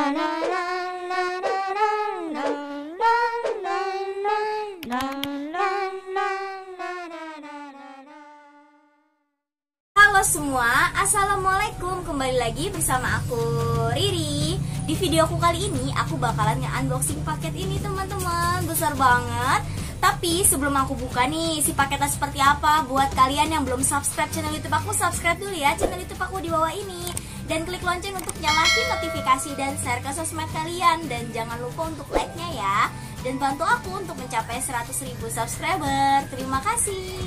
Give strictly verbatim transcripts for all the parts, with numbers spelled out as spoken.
Halo semua, assalamualaikum. Kembali lagi bersama aku Riri. Di videoku kali ini aku bakalan nge-unboxing paket ini teman-teman. Besar banget. Tapi sebelum aku buka nih si paketnya seperti apa, buat kalian yang belum subscribe channel YouTube aku, subscribe dulu ya channel YouTube aku di bawah ini. Dan klik lonceng untuk nyalain notifikasi dan share ke sosmed kalian. Dan jangan lupa untuk like-nya ya. Dan bantu aku untuk mencapai seratus ribu subscriber. Terima kasih.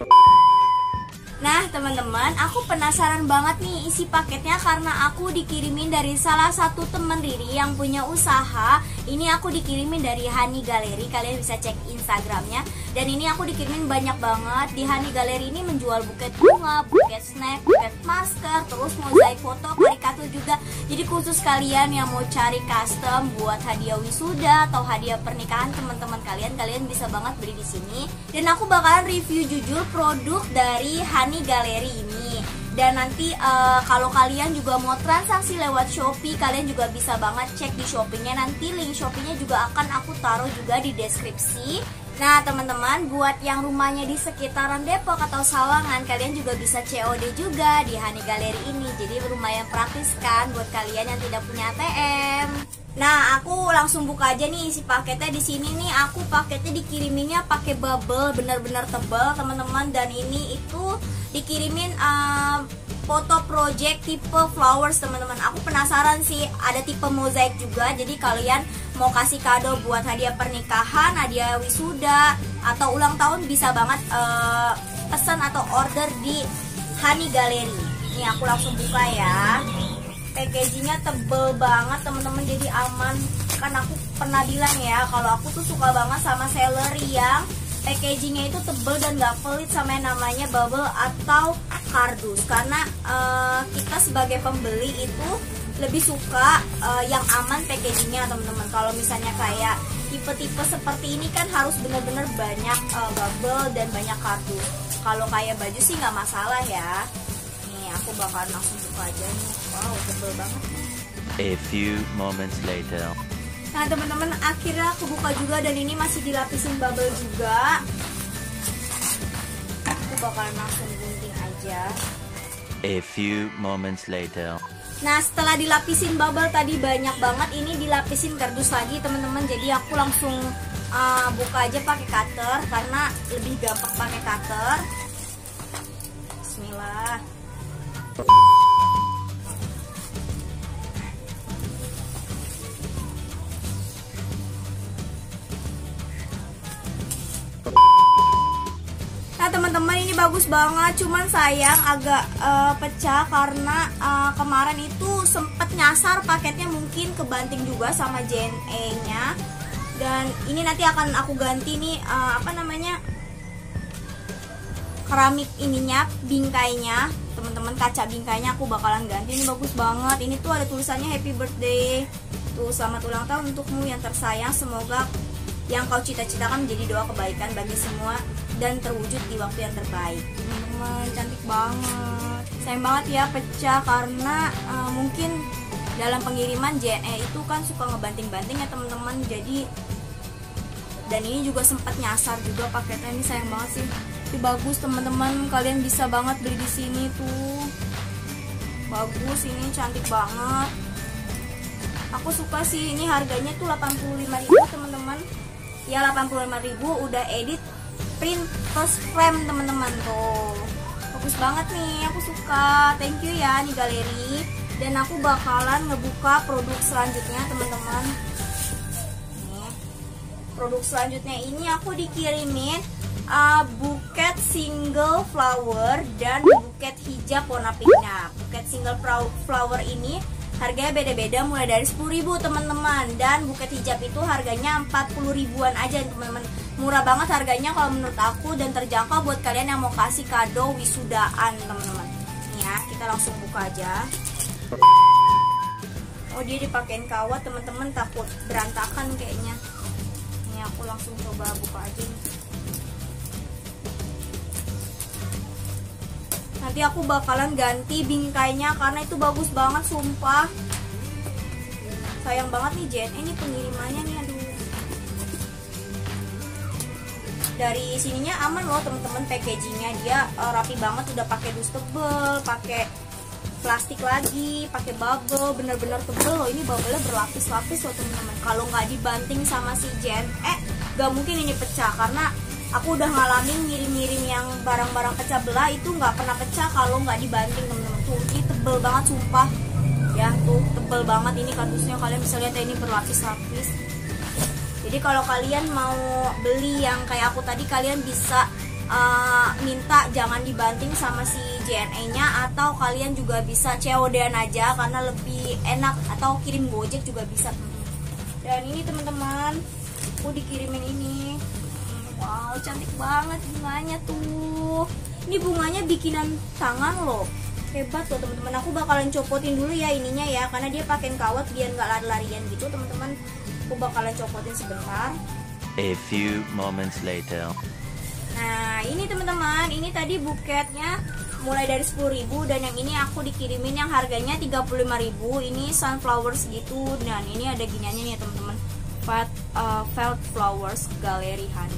Nah teman-teman, aku penasaran banget nih isi paketnya karena aku dikirimin dari salah satu temen Riri yang punya usaha. Ini aku dikirimin dari Honey Gallery, kalian bisa cek Instagramnya. Dan ini aku dikirimin banyak banget. Di Honey Gallery ini menjual buket bunga, buket snack, buket masker, terus mozaik foto, karikatur juga. Jadi khusus kalian yang mau cari custom buat hadiah wisuda atau hadiah pernikahan teman-teman kalian, kalian bisa banget beli di sini. Dan aku bakalan review jujur produk dari Honey Gallery ini. Dan nanti uh, kalau kalian juga mau transaksi lewat Shopee, kalian juga bisa banget cek di Shopee-nya. Nanti link Shopee-nya juga akan aku taruh juga di deskripsi. Nah teman-teman, buat yang rumahnya di sekitaran Depok atau Sawangan, kalian juga bisa C O D juga di Honey Gallery ini. Jadi lumayan praktis kan buat kalian yang tidak punya A T M. Nah, aku langsung buka aja nih isi paketnya. Di sini nih aku paketnya dikiriminnya pakai bubble, benar-benar tebal teman-teman. Dan ini itu dikirimin uh, foto project tipe flowers teman-teman. Aku penasaran sih, ada tipe mozaik juga. Jadi kalian mau kasih kado buat hadiah pernikahan, hadiah wisuda, atau ulang tahun, bisa banget uh, pesan atau order di Honey Gallery. Ini aku langsung buka ya. Packagingnya tebel banget teman-teman, jadi aman. Kan aku pernah bilang ya, kalau aku tuh suka banget sama celery yang packagingnya itu tebel dan gak pelit sama yang namanya bubble atau kardus. Karena uh, kita sebagai pembeli itu lebih suka uh, yang aman packagingnya teman-teman. Kalau misalnya kayak tipe-tipe seperti ini kan harus bener-bener banyak uh, bubble dan banyak kardus. Kalau kayak baju sih nggak masalah ya. Aku bakalan langsung buka aja nih. Wow, tebel banget nih. A few moments later. Nah teman-teman, akhirnya aku buka juga dan ini masih dilapisin bubble juga. Aku bakalan langsung gunting aja. A few moments later. Nah setelah dilapisin bubble tadi banyak banget, ini dilapisin kardus lagi teman-teman. Jadi aku langsung uh, buka aja pakai cutter karena lebih gampang pakai cutter. Bismillah. Nah teman-teman, ini bagus banget, cuman sayang agak uh, pecah karena uh, kemarin itu sempet nyasar paketnya, mungkin kebanting juga sama J N E-nya. Dan ini nanti akan aku ganti nih uh, apa namanya, keramik ininya, bingkainya teman-teman, kaca bingkainya aku bakalan ganti. Ini bagus banget. Ini tuh ada tulisannya happy birthday, tuh selamat ulang tahun untukmu yang tersayang, semoga yang kau cita-citakan menjadi doa kebaikan bagi semua dan terwujud di waktu yang terbaik. Teman-teman, cantik banget. Sayang banget ya pecah karena uh, mungkin dalam pengiriman J N E itu kan suka ngebanting-banting ya teman-teman. Jadi dan ini juga sempat nyasar juga paketnya. Ini sayang banget sih. Tapi bagus teman-teman, kalian bisa banget beli di sini tuh. Bagus, ini cantik banget. Aku suka sih, ini harganya tuh delapan puluh lima ribu teman-teman. Ya delapan puluh lima ribu udah edit print plus frame teman-teman tuh. Bagus banget nih, aku suka. Thank you ya Honey Gallery. Dan aku bakalan ngebuka produk selanjutnya teman-teman. Nih. Produk selanjutnya ini aku dikirimin Uh, buket single flower dan buket hijab warna pinknya. Buket single flower ini harganya beda-beda, mulai dari sepuluh ribu teman-teman. Dan buket hijab itu harganya empat puluh ribuan aja teman-teman. Murah banget harganya kalau menurut aku, dan terjangkau buat kalian yang mau kasih kado wisudaan teman-teman. Nih ya, kita langsung buka aja. Oh, dia dipakein kawat teman-teman, takut berantakan kayaknya. Nih aku langsung coba buka aja nih. Nanti aku bakalan ganti bingkainya karena itu bagus banget sumpah. sayang banget nih J N E ini pengirimannya nih, aduh. Dari sininya aman loh teman-teman, packagingnya dia uh, rapi banget, udah pakai dus tebel, pakai plastik lagi, pakai bubble, bener-bener tebel loh. Ini bubble-nya berlapis-lapis loh teman-teman. Kalau nggak dibanting sama si J N E, nggak mungkin ini pecah, karena aku udah ngalamin ngirim-ngirim yang barang-barang pecah belah itu nggak pernah pecah kalau nggak dibanting teman-teman. Tuh ini tebel banget sumpah ya, tuh tebel banget ini kardusnya, kalian bisa lihat ya, ini berlapis-lapis. Jadi kalau kalian mau beli yang kayak aku tadi, kalian bisa uh, minta jangan dibanting sama si J N E-nya, atau kalian juga bisa C O D-an aja karena lebih enak, atau kirim Gojek juga bisa teman-teman. Dan ini teman-teman, aku dikirimin ini. Wow, cantik banget bunganya tuh. Ini bunganya bikinan tangan loh. Hebat loh teman-teman. Aku bakalan copotin dulu ya ininya ya, karena dia pakai kawat biar nggak lari-larian gitu teman-teman. Aku bakalan copotin sebentar. A few moments later. Nah ini teman-teman, ini tadi buketnya mulai dari sepuluh ribu, dan yang ini aku dikirimin yang harganya tiga puluh lima ribu. Ini sunflowers gitu, dan ini ada giniannya nih ya teman-teman, fat uh, felt flowers galeri honey.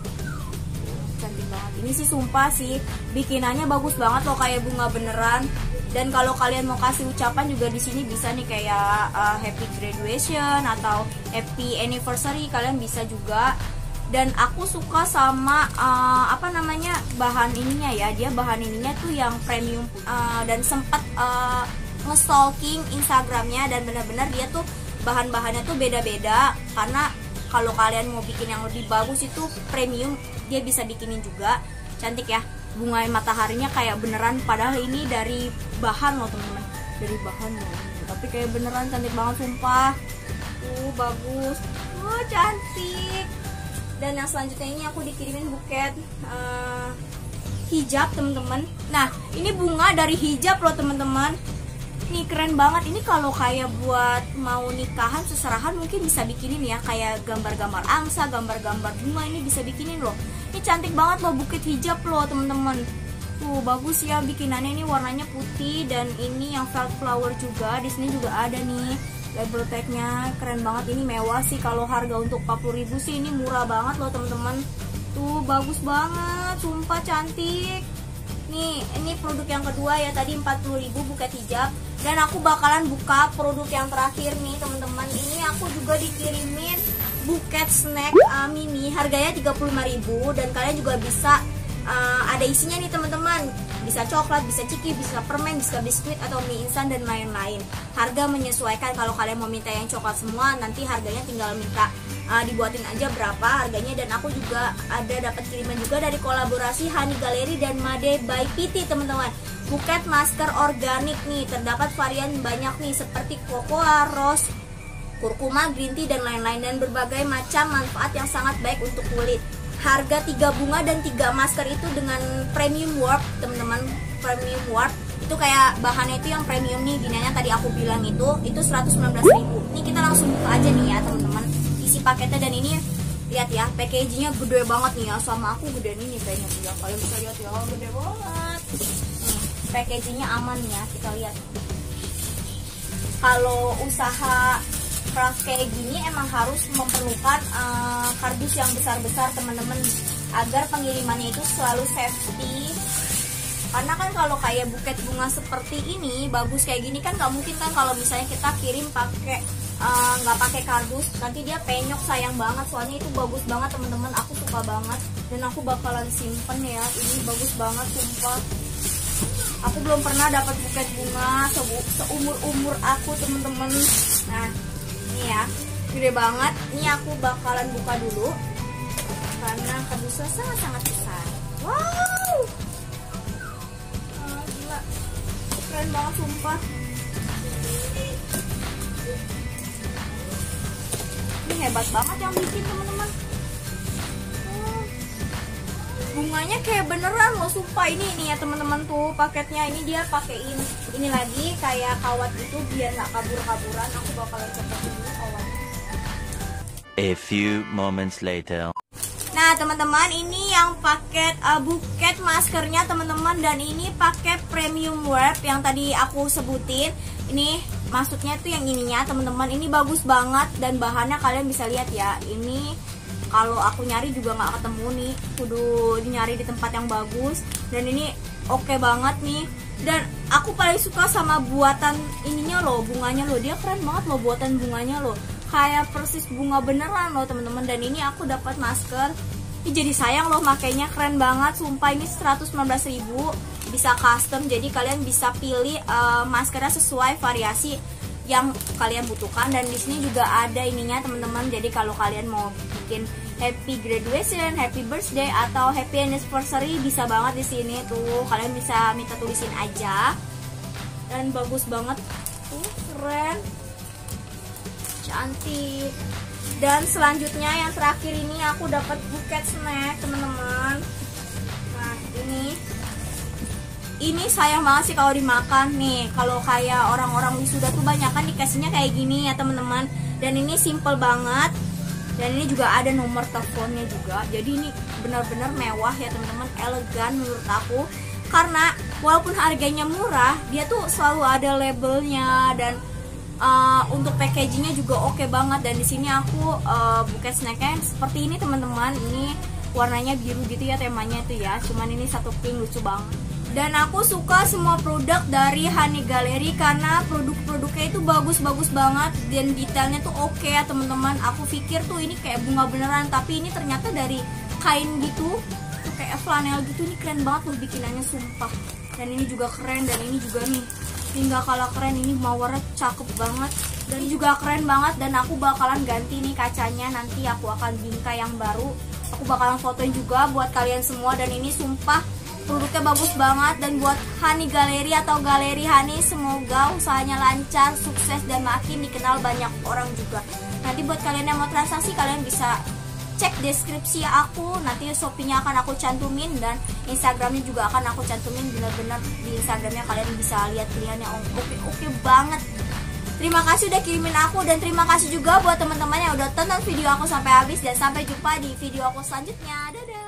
Cantik banget. Ini sih sumpah sih bikinannya bagus banget loh, kayak bunga beneran. Dan kalau kalian mau kasih ucapan juga di sini bisa nih, kayak uh, happy graduation atau happy anniversary, kalian bisa juga. Dan aku suka sama uh, apa namanya bahan ininya ya, dia bahan ininya tuh yang premium, uh, dan sempat uh, nge-stalking Instagramnya, dan benar-benar dia tuh bahan-bahannya tuh beda-beda, karena kalau kalian mau bikin yang lebih bagus itu premium, dia bisa bikinin juga. Cantik ya, bunga mataharinya kayak beneran, padahal ini dari bahan loh teman-teman, dari bahan loh, tapi kayak beneran cantik banget sumpah. Tuh bagus, oh cantik. Dan yang selanjutnya ini aku dikirimin buket uh, hijab teman-teman. Nah ini bunga dari hijab loh teman-teman. Nih keren banget, ini kalau kayak buat mau nikahan seserahan mungkin bisa bikinin ya, kayak gambar-gambar angsa, gambar-gambar bunga, ini bisa bikinin loh. Ini cantik banget loh, buket hijab loh teman-teman. Tuh bagus ya bikinannya, ini warnanya putih, dan ini yang felt flower juga. Di sini juga ada nih label tagnya, keren banget. Ini mewah sih, kalau harga untuk empat puluh ribu sih ini murah banget loh teman-teman. Tuh bagus banget, sumpah cantik. Nih, ini produk yang kedua ya, tadi empat puluh ribu buket hijab. Dan aku bakalan buka produk yang terakhir nih teman-teman. Ini aku juga dikirimin buket snack uh, mini, harganya tiga puluh lima ribu, dan kalian juga bisa uh, ada isinya nih teman-teman. Bisa coklat, bisa ciki, bisa permen, bisa biskuit atau mie instan dan lain-lain. Harga menyesuaikan, kalau kalian mau minta yang coklat semua, nanti harganya tinggal minta uh, dibuatin aja berapa harganya. Dan aku juga ada dapat kiriman juga dari kolaborasi Honey Galeri dan Made by Piti teman-teman. Buket masker organik nih, terdapat varian banyak nih seperti cocoa, rose, kurkuma, green tea dan lain-lain, dan berbagai macam manfaat yang sangat baik untuk kulit. Harga tiga bunga dan tiga masker itu dengan premium warp teman-teman. Premium warp itu kayak bahannya itu yang premium nih, giniannya tadi aku bilang itu itu seratus sembilan belas ribu. Ini kita langsung buka aja nih ya teman-teman isi paketnya. Dan ini lihat ya, packagingnya gede banget nih ya, sama aku gedean ini kayaknya ya, kalian bisa lihat ya, gede banget. Nih, packagingnya aman ya, kita lihat. Kalau usaha craft kayak gini emang harus memerlukan uh, kardus yang besar-besar teman-teman, agar pengirimannya itu selalu safety. Karena kan kalau kayak buket bunga seperti ini bagus kayak gini kan nggak mungkin kan kalau misalnya kita kirim pakai nggak uh, pakai kardus, nanti dia penyok, sayang banget. Soalnya itu bagus banget teman-teman, aku suka banget, dan aku bakalan simpen ya. Ini bagus banget sumpah. Aku belum pernah dapat buket bunga seumur-umur aku teman-teman. Nah ini ya, gede banget. Ini aku bakalan buka dulu karena kardusnya sangat-sangat besar. Wow, ah, gila, keren banget sumpah. Ini hebat banget yang bikin teman-teman. Hmm. Bunganya kayak beneran loh sumpah. Ini ini ya teman-teman tuh paketnya. Ini dia pakein ini lagi kayak kawat gitu biar nggak kabur-kaburan. Aku bakalan coba dulu kawatnya. A few moments later. Nah teman-teman, ini yang paket uh, buket maskernya teman-teman, dan ini pakai premium warp yang tadi aku sebutin. Ini maksudnya tuh yang ininya teman-teman, ini bagus banget dan bahannya kalian bisa lihat ya. Ini kalau aku nyari juga nggak ketemu nih, kudu nyari di tempat yang bagus. Dan ini oke okay banget nih. Dan aku paling suka sama buatan ininya loh, bunganya loh, dia keren banget loh buatan bunganya loh, kayak persis bunga beneran loh teman-teman. Dan ini aku dapat masker, ini jadi sayang loh makainya, keren banget sumpah. Ini seratus sembilan belas ribu, bisa custom, jadi kalian bisa pilih uh, maskernya sesuai variasi yang kalian butuhkan. Dan di sini juga ada ininya teman-teman, jadi kalau kalian mau bikin happy graduation, happy birthday atau happy anniversary bisa banget di sini tuh, kalian bisa minta tulisin aja. Dan bagus banget tuh, keren, cantik. Dan selanjutnya yang terakhir ini aku dapat buket snack teman-teman. Nah ini ini sayang banget sih kalau dimakan nih. Kalau kayak orang-orang wisuda tuh banyak kan dikasihnya kayak gini ya teman-teman. Dan ini simple banget. Dan ini juga ada nomor teleponnya juga. Jadi ini benar-benar mewah ya teman-teman, elegan menurut aku. Karena walaupun harganya murah, dia tuh selalu ada labelnya dan uh, untuk packagingnya juga oke okay banget. Dan di sini aku uh, buket snacknya seperti ini teman-teman. Ini warnanya biru gitu ya temanya itu ya. Cuman ini satu pink, lucu banget. Dan aku suka semua produk dari Honey Gallery karena produk-produknya itu bagus-bagus banget dan detailnya tuh oke okay ya teman-teman. Aku pikir tuh ini kayak bunga beneran, tapi ini ternyata dari kain gitu, tuh kayak flanel gitu. Ini keren banget loh bikinannya sumpah. Dan ini juga keren, dan ini juga nih, ini nggak kalah keren, ini mawarnya cakep banget. Dan ini juga keren banget, dan aku bakalan ganti nih kacanya, nanti aku akan bingkai yang baru. Aku bakalan fotoin juga buat kalian semua. Dan ini sumpah produknya bagus banget. Dan buat Honey Gallery atau Galeri Honey, semoga usahanya lancar, sukses, dan makin dikenal banyak orang juga. Nanti buat kalian yang mau transaksi, kalian bisa cek deskripsi aku, nanti Shopee-nya akan aku cantumin dan Instagramnya juga akan aku cantumin. Bener-bener di Instagramnya kalian bisa lihat pilihan yang oke-oke banget. Terima kasih udah kirimin aku, dan terima kasih juga buat teman-teman yang udah tonton video aku sampai habis. Dan sampai jumpa di video aku selanjutnya. Dadah.